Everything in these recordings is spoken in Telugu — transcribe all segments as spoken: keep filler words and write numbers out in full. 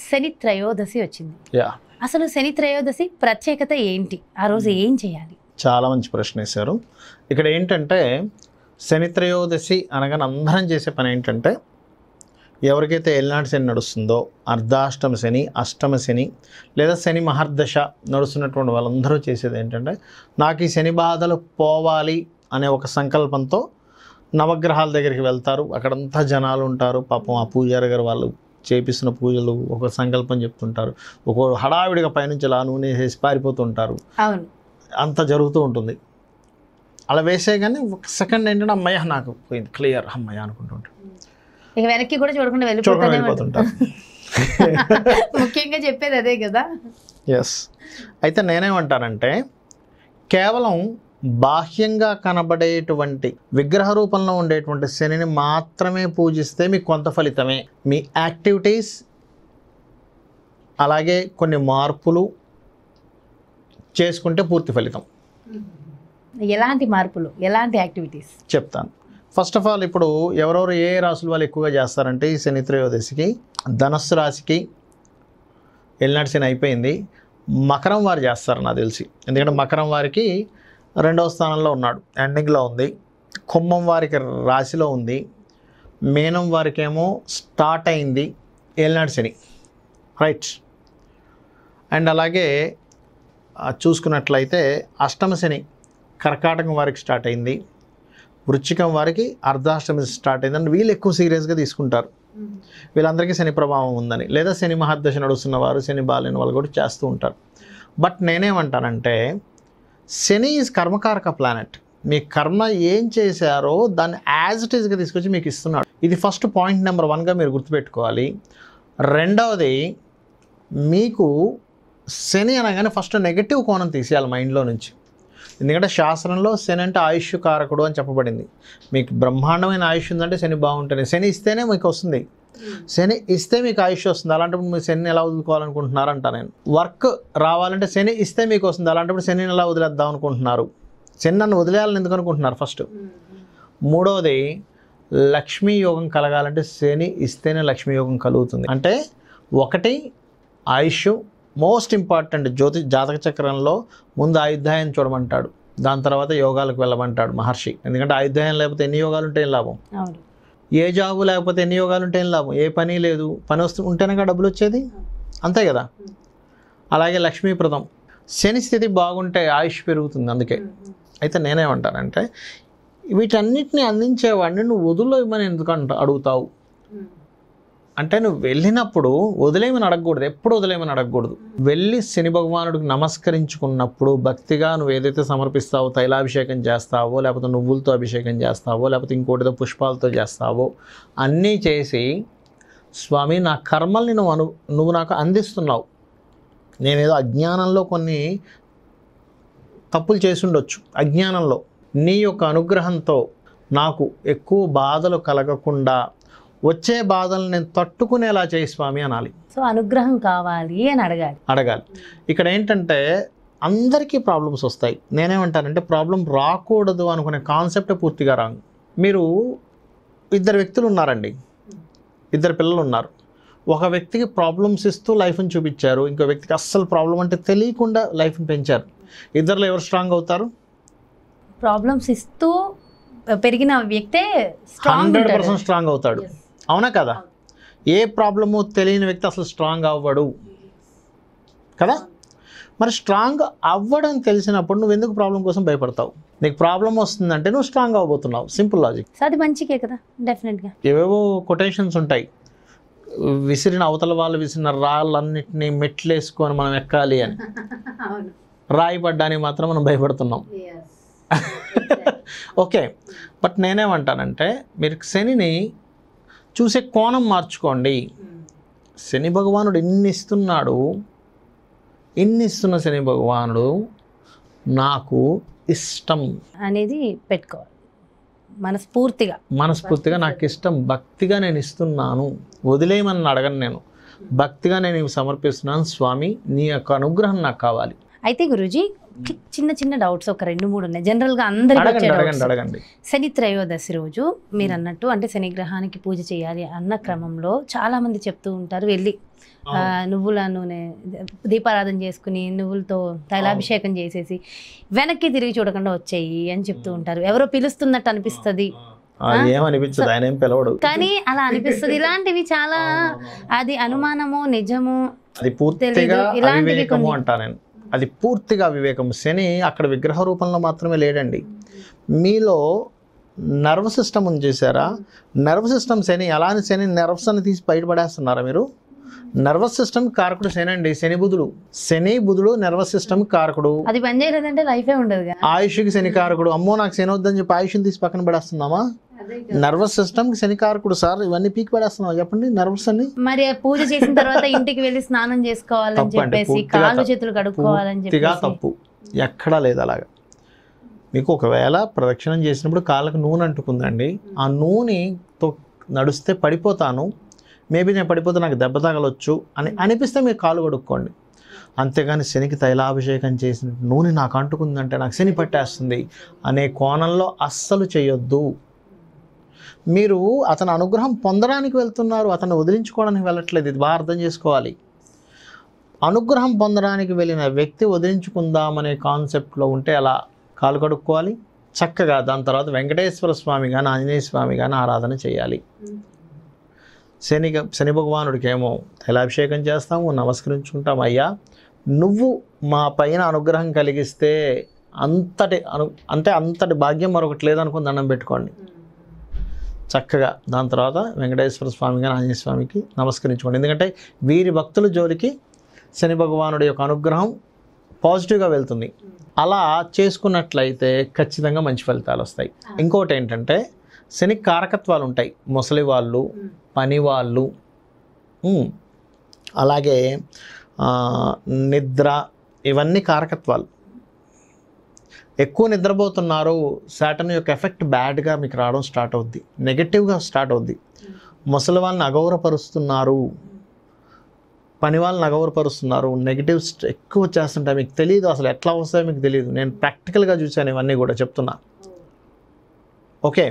శని త్రయోదశి వచ్చింది. యా, అసలు శని త్రయోదశి ప్రత్యేకత ఏంటి? ఆ రోజు ఏం చేయాలి? చాలా మంచి ప్రశ్న వేశారు. ఇక్కడ ఏంటంటే శని త్రయోదశి అనగానే అందరం చేసే పని ఏంటంటే, ఎవరికైతే ఏలినాటి శని నడుస్తుందో, అర్ధాష్టమ శని, అష్టమ శని లేదా శని మహర్దశ నడుస్తున్నటువంటి వాళ్ళందరూ చేసేది ఏంటంటే, నాకు ఈ శని బాధలు పోవాలి అనే ఒక సంకల్పంతో నవగ్రహాల దగ్గరికి వెళ్తారు. అక్కడంతా జనాలు ఉంటారు. పాపం ఆ పూజారి గారు వాళ్ళు చేపిస్తున్న పూజలు ఒక సంకల్పం చెప్తుంటారు. ఒక హడావిడిగా పైనుంచి అలా నూనె వేసి పారిపోతుంటారు. అవును, అంత జరుగుతూ ఉంటుంది. అలా వేసే కానీ ఒక సెకండ్ ఏంటంటే అమ్మయ్య నాకు పోయింది, క్లియర్ అమ్మయ్య అనుకుంటుంటారు. ఇక వెనక్కి కూడా చూడకుండా చూడకుండా వెళ్ళిపోతుంటారు. వెళ్ళిపోతుంటారు. ముఖ్యంగా చెప్పేది అదే కదా. ఎస్. అయితే నేనేమంటానంటే, కేవలం బాహ్యంగా కనబడేటువంటి విగ్రహ రూపంలో ఉండేటువంటి శనిని మాత్రమే పూజిస్తే మీకు కొంత ఫలితమే. మీ యాక్టివిటీస్ అలాగే కొన్ని మార్పులు చేసుకుంటే పూర్తి ఫలితం. ఎలాంటి మార్పులు, ఎలాంటి యాక్టివిటీస్ చెప్తాను. ఫస్ట్ ఆఫ్ ఆల్, ఇప్పుడు ఎవరెవరు ఏ రాసుల వాళ్ళు ఎక్కువగా చేస్తారంటే ఈ శని త్రయోదశికి, ధనస్సు రాశికి ఎల్నాటి శని అయిపోయింది, మకరం వారు చేస్తారు నాకు తెలిసి. ఎందుకంటే మకరం వారికి రెండవ స్థానంలో ఉన్నాడు, ఎండింగ్లో ఉంది. కుంభం వారికి రాశిలో ఉంది. మీనం వారికి ఏమో స్టార్ట్ అయింది ఏలినాటి శని, రైట్. అండ్ అలాగే చూసుకున్నట్లయితే అష్టమ శని కర్కాటకం వారికి స్టార్ట్ అయింది, వృశ్చికం వారికి అర్ధాష్టమి స్టార్ట్ అయింది. అంటే వీళ్ళు ఎక్కువ సీరియస్గా తీసుకుంటారు, వీళ్ళందరికీ శని ప్రభావం ఉందని. లేదా శని మహర్దశ నడుస్తున్న వారు, శని బాలేని వాళ్ళు కూడా చేస్తూ ఉంటారు. బట్ నేనేమంటానంటే, శని ఈజ్ కర్మకారక ప్లానెట్. మీ కర్మ ఏం చేశారో దాన్ని యాజ్ ఇట్ ఈస్గా తీసుకొచ్చి మీకు ఇస్తున్నాడు. ఇది ఫస్ట్ పాయింట్ నెంబర్ వన్గా మీరు గుర్తుపెట్టుకోవాలి. రెండవది, మీకు శని అనగానే ఫస్ట్ నెగటివ్ కోణం తీసేయాలి మైండ్లో నుంచి. ఎందుకంటే శాస్త్రంలో శని అంటే ఆయుష్ కారకుడు అని చెప్పబడింది. మీకు బ్రహ్మాండమైన ఆయుష్ ఉందంటే శని బాగుంటుంది. శని ఇస్తేనే మీకు వస్తుంది, శని ఇస్తే మీకు ఆయుష్ వస్తుంది. అలాంటప్పుడు మీరు శనిని ఎలా వదులుకోవాలనుకుంటున్నారంట నేను. వర్క్ రావాలంటే శని ఇస్తే మీకు వస్తుంది, అలాంటప్పుడు శనిని ఎలా వదిలేద్దాం అనుకుంటున్నారు? శని నన్ను వదిలేయాలని ఎందుకు అనుకుంటున్నారు ఫస్ట్. మూడవది, లక్ష్మీ యోగం కలగాలంటే శని ఇస్తేనే లక్ష్మీ యోగం కలుగుతుంది. అంటే ఒకటి ఆయుష్ మోస్ట్ ఇంపార్టెంట్. జ్యోతి జాతక చక్రంలో ముందు ఆయుర్దాయం చూడమంటాడు, దాని తర్వాత యోగాలకు వెళ్ళమంటాడు మహర్షి. ఎందుకంటే ఆయుర్దాయం లేకపోతే ఎన్ని యోగాలు ఉంటే ఏం లాభం? ఏ జాబు లేకపోతే ఎన్ని యోగాలు ఉంటే ఏం లాభం? ఏ పని లేదు, పని వస్తూ ఉంటేనే డబ్బులు వచ్చేది, అంతే కదా. అలాగే లక్ష్మీప్రదం, శని స్థితి బాగుంటే ఆయుష్ పెరుగుతుంది. అందుకే అయితే నేనేమంటానంటే, వీటన్నిటిని అందించేవాడిని నువ్వు వదిలేయమని ఎందుకు అంట అడుగుతావు అంటే, నువ్వు వెళ్ళినప్పుడు వదిలేయమని అడగకూడదు, ఎప్పుడు వదిలేయమని అడగకూడదు. వెళ్ళి శని భగవానుడికి నమస్కరించుకున్నప్పుడు భక్తిగా నువ్వు ఏదైతే సమర్పిస్తావో, తైలాభిషేకం చేస్తావో, లేకపోతే నువ్వులతో అభిషేకం చేస్తావో, లేకపోతే ఇంకోటితో పుష్పాలతో చేస్తావో, అన్నీ చేసి, స్వామి నా కర్మల్ని నువ్వు అను నువ్వు నాకు అందిస్తున్నావు. నేనేదో అజ్ఞానంలో కొన్ని తప్పులు చేసి ఉండొచ్చు, అజ్ఞానంలో నీ యొక్క అనుగ్రహంతో నాకు ఎక్కువ బాధలు కలగకుండా వచ్చే బాధలు నేను తట్టుకునేలా చేయి స్వామి అనాలి. సో అనుగ్రహం కావాలి అని అడగాలి అడగాలి ఇక్కడ ఏంటంటే, అందరికీ ప్రాబ్లమ్స్ వస్తాయి. నేనేమంటానంటే, ప్రాబ్లం రాకూడదు అనుకునే కాన్సెప్ట్ పూర్తిగా రాంగ్. మీరు ఇద్దరు వ్యక్తులు ఉన్నారండి, ఇద్దరు పిల్లలు ఉన్నారు. ఒక వ్యక్తికి ప్రాబ్లమ్స్ ఇస్తూ లైఫ్ని చూపించారు, ఇంకో వ్యక్తికి అస్సలు ప్రాబ్లం అంటే తెలియకుండా లైఫ్ని పెంచారు. ఇద్దరులో ఎవరు స్ట్రాంగ్ అవుతారు? ప్రాబ్లమ్స్ ఇస్తూ పెరిగిన వ్యక్తే హండ్రెడ్ పర్సెంట్ స్ట్రాంగ్ అవుతాడు, అవునా కదా. ఏ ప్రాబ్లము తెలియని వ్యక్తి అసలు స్ట్రాంగ్ అవ్వడు కదా. మరి స్ట్రాంగ్ అవ్వడం తెలిసినప్పుడు నువ్వు ఎందుకు ప్రాబ్లం కోసం భయపడతావు? నీకు ప్రాబ్లం వస్తుందంటే నువ్వు స్ట్రాంగ్ అవ్వబోతున్నావు, సింపుల్ లాజిక్. అది మంచికే కదా, డెఫినెట్గా. ఏవేవో కొటేషన్స్ ఉంటాయి, విసిరిన అవతల వాళ్ళు విసిరిన రాళ్ళన్నింటినీ మెట్లేసుకొని మనం ఎక్కాలి అని. రాయి పడ్డానికి మాత్రం మనం భయపడుతున్నాం. ఓకే, బట్ నేనేమంటానంటే, మీరు శనిని చూసే కోణం మార్చుకోండి. శని భగవానుడు ఎన్ని ఇస్తున్నాడు, ఎన్ని ఇస్తున్న శని భగవానుడు నాకు ఇష్టం అనేది పెట్టుకోవాలి మనస్ఫూర్తిగా. మనస్ఫూర్తిగా నాకు ఇష్టం, భక్తిగా నేను ఇస్తున్నాను, వదిలేయమని అడగను నేను, భక్తిగా నేను ఇవి సమర్పిస్తున్నాను స్వామి, నీ యొక్క అనుగ్రహం నాకు కావాలి. అయితే గురూజీ, చిన్న చిన్న డౌట్స్ ఒక రెండు మూడు ఉన్నాయి, జనరల్ గా అందరికి వచ్చే అడగండి doubts. అడగండి అడగండి శని త్రయోదశి రోజు మీరు అన్నట్టు అంటే శని గ్రహానికి పూజ చేయాలి అన్న క్రమంలో చాలా మంది చెప్తూ ఉంటారు, వెళ్ళి ఆ, నువ్వుల నూనె దీపారాధన చేసుకుని నువ్వులతో తైలాభిషేకం చేసేసి వెనక్కి తిరిగి చూడకుండా వచ్చేయి అని చెప్తూ ఉంటారు. ఎవరో పిలుస్తున్నట్టు అనిపిస్తుంది అది ఏమనిపించదు, ఆయన ఏం పిలవడు, కానీ అలా అనిపిస్తుంది. ఇలాంటివి చాలా అది అనుమానము నిజము అది పూర్తిగా తెలీదు. ఇలాంటివి అవివేకము కొన్ని- అంటా నేను. అది పూర్తిగా అవివేకం. శని అక్కడ విగ్రహ రూపంలో మాత్రమే లేడండి. మీలో నర్వ్ సిస్టమ్ ఉంది చూసారా, నర్వ్ సిస్టమ్ శని. అలానే శని నర్వ్స్ అని తీసి బయటపడేస్తున్నారా మీరు? నర్వస్ సిస్టమ్ కారకుడు శని అండి, శని బుధుడు. శని బుధుడు నర్వస్ సిస్టమ్ కారకుడు. అది పని చేయలేదంటే లైఫే ఉండదు. ఆయుష్కి శని కారకుడు. అమ్మో నాకు శని వద్దని చెప్పి ఆయుష్ని తీసి పక్కన పడేస్తున్నామా? నర్వస్ సిస్టమ్ కి శని కారకుడు సార్. ఇవన్నీ పీకి పడేస్తున్నావా చెప్పండి నర్వస్ అన్ని? మరి పూజ చేసిన తర్వాత ఇంటికి వెళ్ళి స్నానం చేసుకోవాలని తప్పండి, చెప్పేసి పూర్తిగా కాళ్ళు తప్పు. చేతులు కడుక్కోవాలని పూర్తిగా చెప్పేసి తప్పు, ఎక్కడా లేదు అలాగా. మీకు ఒకవేళ ప్రదక్షిణం చేసినప్పుడు కాళ్ళకు నూనె అంటుకుందండి, ఆ నూనెతో నడుస్తే పడిపోతాను, మేబీ నేను పడిపోతే నాకు దెబ్బ తగలొచ్చు అని అనిపిస్తే మీరు కాలు కడుక్కోండి. అంతేగాని శనికి తైలాభిషేకం చేసిన నూనె నాకు అంటుకుందంటే నాకు శని పట్టేస్తుంది అనే కోణంలో అస్సలు చేయొద్దు. మీరు అతని అనుగ్రహం పొందడానికి వెళ్తున్నారు, అతన్ని వదిలించుకోవడానికి వెళ్ళట్లేదు. ఇది బాగా అర్థం చేసుకోవాలి. అనుగ్రహం పొందడానికి వెళ్ళిన వ్యక్తి వదిలించుకుందామనే కాన్సెప్ట్లో ఉంటే అలా కాలు కడుక్కోవాలి చక్కగా. దాని తర్వాత వెంకటేశ్వర స్వామి కానీ ఆంజనేయ స్వామి కానీ ఆరాధన చేయాలి. శని శని భగవానుడికి ఏమో తైలాభిషేకం చేస్తాము, నమస్కరించుకుంటాం. అయ్యా నువ్వు మా పైన అనుగ్రహం కలిగిస్తే అంతటి అను అంటే అంతటి భాగ్యం మరొకటి లేదనుకుని దండం పెట్టుకోండి చక్కగా. దాని తర్వాత వెంకటేశ్వర స్వామి కానీ ఆంజనేయ స్వామికి నమస్కరించుకోండి. ఎందుకంటే వీరి భక్తుల జోలికి శని భగవానుడి యొక్క అనుగ్రహం పాజిటివ్గా వెళ్తుంది. అలా చేసుకున్నట్లయితే ఖచ్చితంగా మంచి ఫలితాలు వస్తాయి. ఇంకోటి ఏంటంటే శని కారకత్వాలు ఉంటాయి. ముసలి వాళ్ళు, పని వాళ్ళు, అలాగే నిద్ర, ఇవన్నీ కారకత్వాలు. ఎక్కువ నిద్రపోతున్నారు, సాటర్న్ యొక్క ఎఫెక్ట్ బ్యాడ్గా మీకు రావడం స్టార్ట్ అవుద్ది, నెగటివ్గా స్టార్ట్ అవుద్ది. ముసలి వాళ్ళని అగౌరవపరుస్తున్నారు, పని వాళ్ళని అగౌరవపరుస్తున్నారు, నెగిటివ్స్ ఎక్కువ చేస్తుంటాయి. మీకు తెలియదు అసలు ఎట్లా వస్తాయో మీకు తెలియదు. నేను ప్రాక్టికల్గా చూశాను ఇవన్నీ కూడా చెప్తున్నా. ఓకే,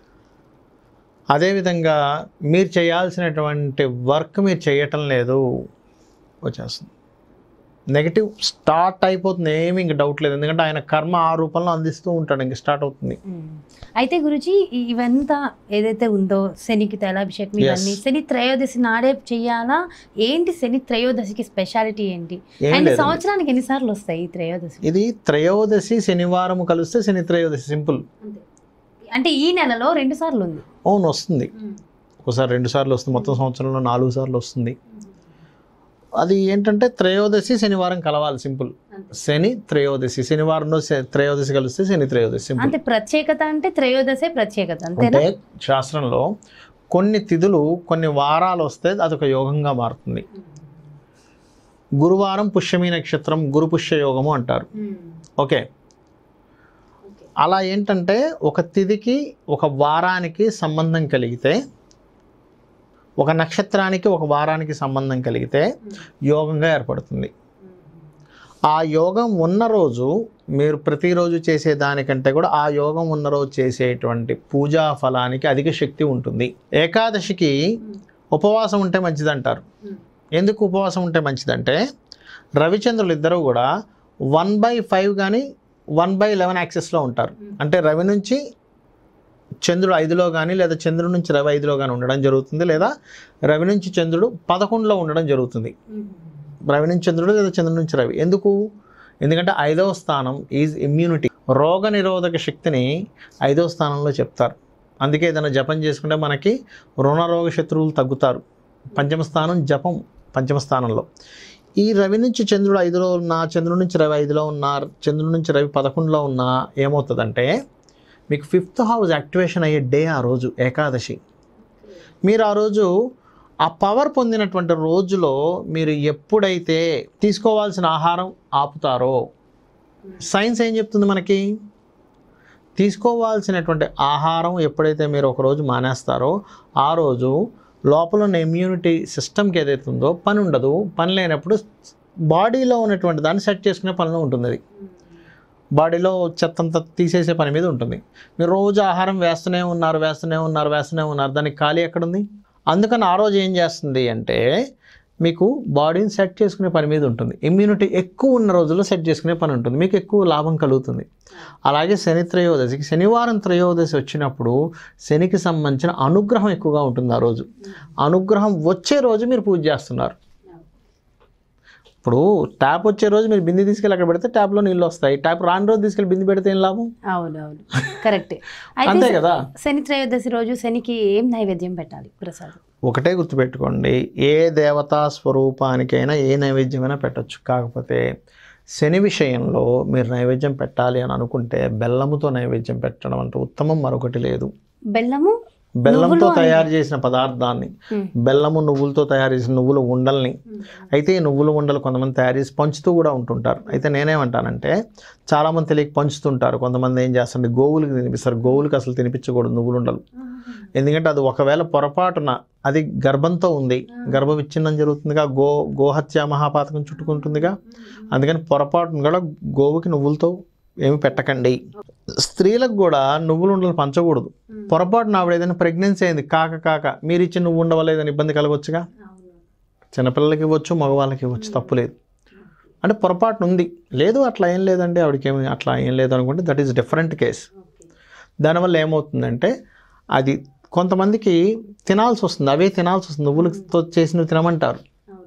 అదేవిధంగా మీరు చేయాల్సినటువంటి వర్క్ మీరు చేయటం లేదు, వచ్చేస్తుంది నెగిటివ్ స్టార్ట్ అయిపోతుంది. ఏమి ఇంక డౌట్ లేదు, ఎందుకంటే ఆయన కర్మ ఆ రూపంలో అందిస్తూ ఉంటాడు, ఇంక స్టార్ట్ అవుతుంది. అయితే గురుజీ ఇవంతా ఏదైతే ఉందో శనికి తైలాభిషేకం ఇవన్నీ శని త్రయోదశి నాడే చెయ్యాలా ఏంటి? శని త్రయోదశికి స్పెషాలిటీ ఏంటి? అండ్ సంవత్సరానికి ఎన్నిసార్లు వస్తాయి ఈ త్రయోదశి? ఇది త్రయోదశి శనివారం కలిస్తే శని త్రయోదశి, సింపుల్. అంటే ఈ నెలలో రెండు సార్లు ఉంది? అవును, వస్తుంది. ఒకసారి రెండు సార్లు వస్తుంది, మొత్తం సంవత్సరంలో నాలుగు సార్లు వస్తుంది. అది ఏంటంటే త్రయోదశి శనివారం కలవాలి, సింపుల్. శని త్రయోదశి, శనివారంలో త్రయోదశి కలిస్తే శని త్రయోదశి. అంటే ప్రత్యేకత అంటే త్రయోదశి ప్రత్యేకత అంతేనా? అంటే శాస్త్రంలో కొన్ని తిథులు కొన్ని వారాలు వస్తే అదొక యోగంగా మారుతుంది. గురువారం పుష్యమి నక్షత్రం గురు పుష్య యోగము అంటారు. ఓకే, అలా ఏంటంటే ఒక తిథికి ఒక వారానికి సంబంధం కలిగితే, ఒక నక్షత్రానికి ఒక వారానికి సంబంధం కలిగితే యోగంగా ఏర్పడుతుంది. ఆ యోగం ఉన్న రోజు మీరు ప్రతిరోజు చేసే దానికంటే కూడా ఆ యోగం ఉన్న రోజు చేసేటువంటి పూజా ఫలానికి అధిక శక్తి ఉంటుంది. ఏకాదశికి ఉపవాసం ఉంటే మంచిదంటారు. ఎందుకు ఉపవాసం ఉంటే మంచిదంటే రవిచంద్రులు ఇద్దరు కూడా వన్ బై ఫైవ్ కానీ వన్ బై లెవెన్ యాక్సెస్లో ఉంటారు. అంటే రవి నుంచి చంద్రుడు ఐదులో కానీ లేదా చంద్రుడి నుంచి రవి ఐదులో కానీ ఉండడం జరుగుతుంది, లేదా రవి నుంచి చంద్రుడు పదకొండులో ఉండడం జరుగుతుంది. రవి నుంచి చంద్రుడు లేదా చంద్రుడి నుంచి రవి. ఎందుకు? ఎందుకంటే ఐదవ స్థానం ఈజ్ ఇమ్యూనిటీ, రోగ నిరోధక శక్తిని ఐదవ స్థానంలో చెప్తారు. అందుకే ఏదైనా జపం చేసుకుంటే మనకి రుణరోగ శత్రువులు తగ్గుతారు. పంచమ స్థానం జపం, పంచమ స్థానంలో. ఈ రవి నుంచి చంద్రుడు ఐదులో ఉన్నా, చంద్రుడి నుంచి రవి ఐదులో ఉన్నా, చంద్రుడి నుంచి రవి పదకొండులో ఉన్నా ఏమవుతుందంటే మీకు ఫిఫ్త్ హౌస్ యాక్టివేషన్ అయ్యే డే ఆ రోజు ఏకాదశి. మీరు ఆ రోజు ఆ పవర్ పొందినటువంటి రోజులో మీరు ఎప్పుడైతే తీసుకోవాల్సిన ఆహారం ఆపుతారో, సైన్స్ ఏం చెప్తుంది మనకి? తీసుకోవాల్సినటువంటి ఆహారం ఎప్పుడైతే మీరు ఒకరోజు మానేస్తారో ఆ రోజు లోపల ఉన్న ఇమ్యూనిటీ సిస్టమ్కి ఏదైతే ఉందో పని ఉండదు. పని లేనప్పుడు బాడీలో ఉన్నటువంటి దాన్ని సెట్ చేసుకునే పనిలో ఉంటుంది అది. బాడీలో చెత్తంతా తీసేసే పని మీద ఉంటుంది. మీరు రోజు ఆహారం వేస్తూనే ఉన్నారు వేస్తూనే ఉన్నారు వేస్తూనే ఉన్నారు, దానికి ఖాళీ ఎక్కడుంది? అందుకని ఆ రోజు ఏం చేస్తుంది అంటే మీకు బాడీని సెట్ చేసుకునే పని మీద ఉంటుంది. ఇమ్యూనిటీ ఎక్కువ ఉన్న రోజుల్లో సెట్ చేసుకునే పని ఉంటుంది, మీకు ఎక్కువ లాభం కలుగుతుంది. అలాగే శని త్రయోదశికి, శనివారం త్రయోదశి వచ్చినప్పుడు శనికి సంబంధించిన అనుగ్రహం ఎక్కువగా ఉంటుంది. ఆ రోజు అనుగ్రహం వచ్చే రోజు మీరు పూజ చేస్తున్నారు. ఇప్పుడు ట్యాప్ వచ్చే రోజు మీరు బింది తీసుకెళ్ళి అక్కడ పెడితే ట్యాప్లో నీళ్ళు వస్తాయి. ట్యాప్ రాని రోజు తీసుకెళ్ళి బింది పెడితే ఏం లాభం? అవును అవును కరెక్టే. అంతే కదా. శని త్రయోదశి రోజు శనికి ఏం నైవేద్యం పెట్టాలి ప్రసాదం? ఒకటే గుర్తుపెట్టుకోండి, ఏ దేవతా స్వరూపానికైనా ఏ నైవేద్యమైనా పెట్టచ్చు. కాకపోతే శని విషయంలో మీరు నైవేద్యం పెట్టాలి అని అనుకుంటే బెల్లముతో నైవేద్యం పెట్టడం అంటే ఉత్తమం, మరొకటి లేదు. బెల్లము బెల్లంతో తయారు చేసిన పదార్థాన్ని, బెల్లము నువ్వులతో తయారు చేసిన నువ్వుల ఉండల్ని, అయితే ఈ నువ్వుల ఉండలు కొంతమంది తయారు చేసి పంచుతూ కూడా ఉంటుంటారు. అయితే నేనేమంటానంటే చాలామంది తెలియక పంచుతుంటారు. కొంతమంది ఏం చేస్తారంటే గోవులకి తినిపిస్తారు. గోవులకి అసలు తినిపించకూడదు నువ్వుల ఉండలు. ఎందుకంటే అది ఒకవేళ పొరపాటున అది గర్భంతో ఉంది, గర్భ విచ్ఛిన్నం జరుగుతుందిగా, గో గోహత్య మహాపాతకం చుట్టుకుంటుందిగా, అందుకని పొరపాటును కూడా గోవుకి నువ్వులతో ఏమి పెట్టకండి. స్త్రీలకు కూడా నువ్వులు ఉండలు పంచకూడదు. పొరపాటున ఆవిడ ఏదైనా ప్రెగ్నెన్సీ అయింది, కాక కాక మీరు ఇచ్చిన నువ్వు ఉండవలేదని ఇబ్బంది కలగవచ్చుగా. చిన్నపిల్లలకి ఇవ్వచ్చు, మగవాళ్ళకి ఇవ్వచ్చు, తప్పులేదు. అంటే పొరపాటున ఉంది, లేదు అట్లా ఏం లేదండి ఆవిడకి ఏమి అట్లా ఏం లేదు అనుకుంటే దట్ ఈస్ డిఫరెంట్ కేస్. దానివల్ల ఏమవుతుందంటే అది కొంతమందికి తినాల్సి వస్తుంది, అవే తినాల్సి వస్తుంది. నువ్వులతో చేసినవి తినమంటారు.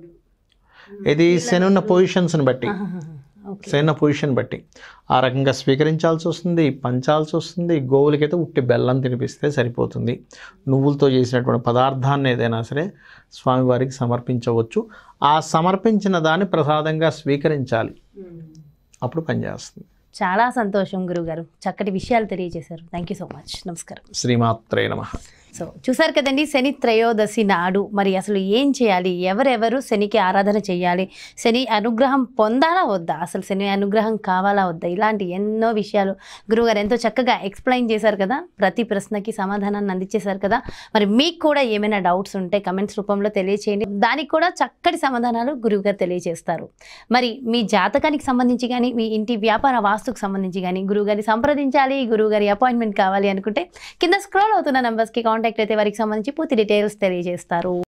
ఇది శని ఉన్న పొజిషన్స్ని బట్టి, శని పొజిషన్ బట్టి ఆ రకంగా స్వీకరించాల్సి వస్తుంది, పంచాల్సి వస్తుంది. గోవులకైతే ఉట్టి బెల్లం తినిపిస్తే సరిపోతుంది. నువ్వులతో చేసినటువంటి పదార్థాన్ని ఏదైనా సరే స్వామివారికి సమర్పించవచ్చు. ఆ సమర్పించిన దాన్ని ప్రసాదంగా స్వీకరించాలి, అప్పుడు పనిచేస్తుంది. చాలా సంతోషం గురుగారు, చక్కటి విషయాలు తెలియజేశారు. Thank you so much. నమస్కారం. శ్రీమాత్రే నమః. సో చూసారు కదండి, శని త్రయోదశి నాడు మరి అసలు ఏం చేయాలి, ఎవరెవరు శనికి ఆరాధన చేయాలి, శని అనుగ్రహం పొందాలా వద్దా, అసలు శని అనుగ్రహం కావాలా వద్దా, ఇలాంటి ఎన్నో విషయాలు గురువుగారు ఎంతో చక్కగా ఎక్స్ప్లెయిన్ చేశారు కదా. ప్రతి ప్రశ్నకి సమాధానాన్ని అందించేశారు కదా. మరి మీకు కూడా ఏమైనా డౌట్స్ ఉంటే కమెంట్స్ రూపంలో తెలియచేయండి, దానికి కూడా చక్కటి సమాధానాలు గురువుగారు తెలియజేస్తారు. మరి మీ జాతకానికి సంబంధించి కానీ మీ ఇంటి వ్యాపార వాస్తుకు సంబంధించి కానీ గురువుగారిని సంప్రదించాలి, గురువుగారి అపాయింట్మెంట్ కావాలి అనుకుంటే కింద స్క్రోల్ అవుతున్న నెంబర్స్కి కాంటాక్ట్ అయితే వారికి సంబంధించి పూర్తి డీటెయిల్స్ తెలియజేస్తారు.